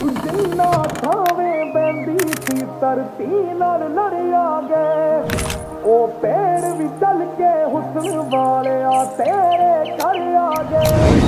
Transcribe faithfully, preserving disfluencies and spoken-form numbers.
जिन्ना थावे बहंदी सी धरती नाल लड़िया गए ओ पेड़ भी चल के हुस्न वाले तेरे घर आ गए।